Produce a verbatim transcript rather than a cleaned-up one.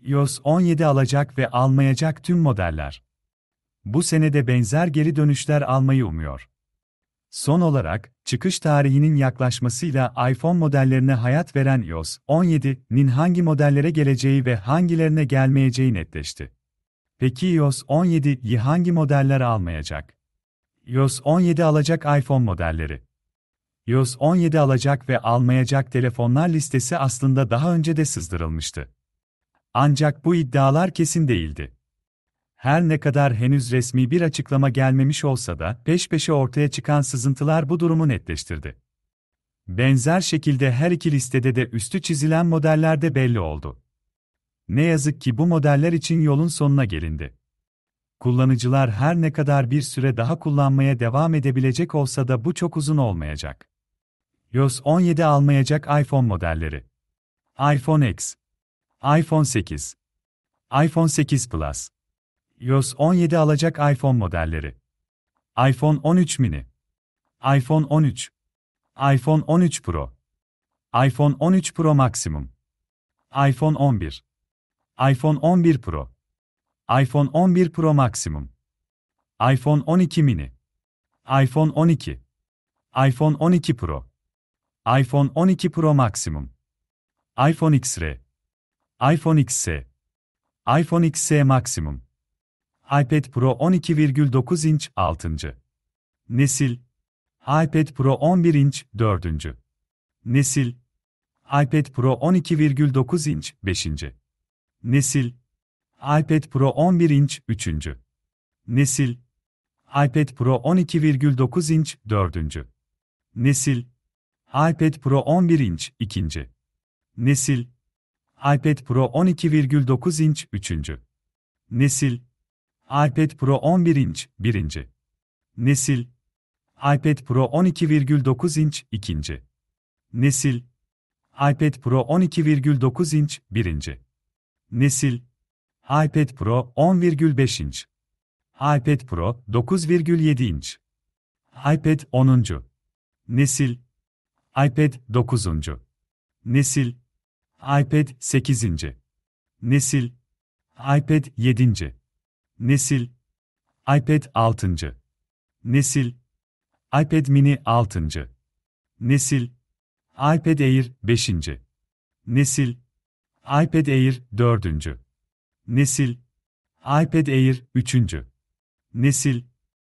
iOS on yedi alacak ve almayacak tüm modeller. Bu sene de benzer geri dönüşler almayı umuyor. Son olarak, çıkış tarihinin yaklaşmasıyla iPhone modellerine hayat veren iOS on yedi'nin hangi modellere geleceği ve hangilerine gelmeyeceği netleşti. Peki iOS on yedi'yi hangi modeller almayacak? iOS on yedi alacak iPhone modelleri. iOS on yedi alacak ve almayacak telefonlar listesi aslında daha önce de sızdırılmıştı. Ancak bu iddialar kesin değildi. Her ne kadar henüz resmi bir açıklama gelmemiş olsa da peş peşe ortaya çıkan sızıntılar bu durumu netleştirdi. Benzer şekilde her iki listede de üstü çizilen modeller de belli oldu. Ne yazık ki bu modeller için yolun sonuna gelindi. Kullanıcılar her ne kadar bir süre daha kullanmaya devam edebilecek olsa da bu çok uzun olmayacak. iOS on yedi almayacak iPhone modelleri. iPhone X, iPhone sekiz, iPhone sekiz Plus. iOS on yedi alacak iPhone modelleri. iPhone on üç mini, iPhone on üç, iPhone on üç Pro, iPhone on üç Pro Maximum, iPhone on bir, iPhone on bir Pro, iPhone on bir Pro Maximum, iPhone on iki mini, iPhone on iki, iPhone on iki Pro, iPhone on iki Pro Maximum, iPhone X R, iPhone X S, iPhone X S Maximum, iPad Pro on iki virgül dokuz inç altıncı nesil, iPad Pro on bir inç dördüncü nesil, iPad Pro on iki virgül dokuz inç beşinci nesil, iPad Pro on bir inç üçüncü nesil, iPad Pro on iki virgül dokuz inç dördüncü nesil, iPad Pro on bir inç ikinci nesil, iPad Pro on iki virgül dokuz inç üçüncü nesil, iPad Pro on bir inç birinci nesil, iPad Pro on iki virgül dokuz inç ikinci nesil, iPad Pro on iki virgül dokuz inç birinci nesil, iPad Pro on virgül beş inç, iPad Pro dokuz virgül yedi inç, iPad onuncu nesil, iPad dokuzuncu nesil, iPad sekizinci nesil, iPad yedinci nesil, iPad altıncı nesil, iPad mini altıncı nesil, iPad Air beşinci nesil, iPad Air dördüncü nesil, iPad Air üçüncü nesil,